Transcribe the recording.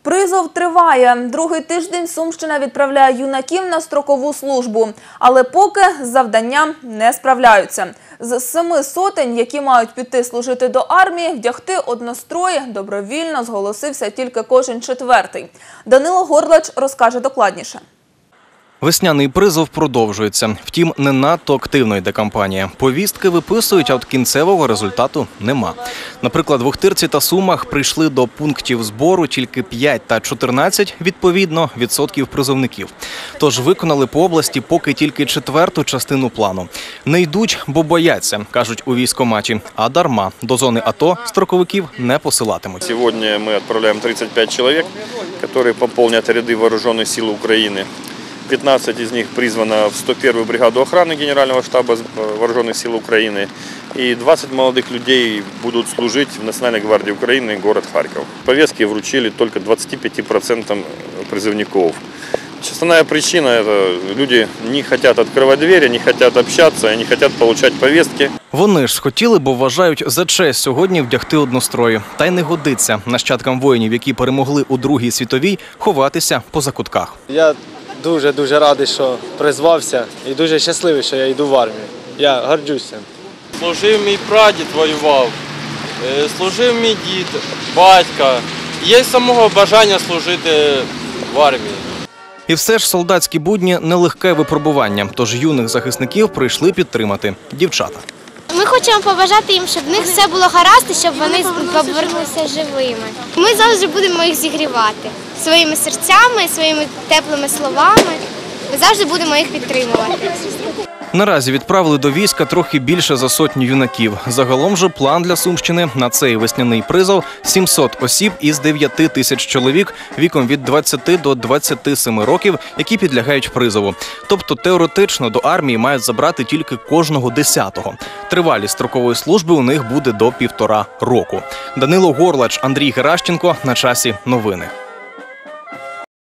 Призов триває. Другий тиждень Сумщина відправляє юнаків на строкову службу. Але поки з завданням не справляються. З 7 сотень, які мають піти служити до армії, вдягти однострої добровільно зголосився тільки кожен четвертий. Данило Горлач розкаже докладніше. Весняний призов продовжується. Втім, не надто активно йде кампанія. Повістки виписують, а от кінцевого результату нема. Наприклад, в Охтирці та Сумах прийшли до пунктів збору тільки 5 та 14, відповідно, відсотків призовників. Тож виконали по області поки тільки четверту частину плану. Не йдуть, бо бояться, кажуть у військкоматі. А дарма. До зони АТО строковиків не посилатимуть. Сьогодні ми відправляємо 35 чоловік, які поповнять ряди Вооружених сил України. 15 из них призвано в 101-ю бригаду охраны Генерального штаба Вооруженных сил Украины. И 20 молодых людей будут служить в Национальной гвардии Украины, город Харьков. Повестки вручили только 25% призывников. Основная причина – это люди не хотят открывать двери, не хотят общаться, не хотят получать повестки. Вони ж хотіли, бо вважають за честь сьогодні вдягти однострої. Та й не годиться нащадкам воїнів, які перемогли у Другій світовій, ховатися по закутках. Я дуже радий, що призвався, і дуже щасливий, що я йду в армію. Я горджуся. Служив мій прадід, воював, служив мій дід, батько. Є самого бажання служити в армії. І все ж солдатські будні – нелегке випробування, тож юних захисників прийшли підтримати дівчата. Ми хочемо побажати їм, щоб в них все було гаразд і щоб вони повернулися живими. Ми завжди будемо їх зігрівати своїми серцями, своїми теплими словами. Ми завжди будемо їх підтримувати. Наразі відправили до війська трохи більше за 100 юнаків. Загалом же план для Сумщини на цей весняний призов – 700 осіб із 9 тисяч чоловік віком від 20 до 27 років, які підлягають призову. Тобто теоретично до армії мають забрати тільки кожного 10-го. Тривалість строкової служби у них буде до 1,5 року. Данило Горлач, Андрій Геращенко. На часі новини.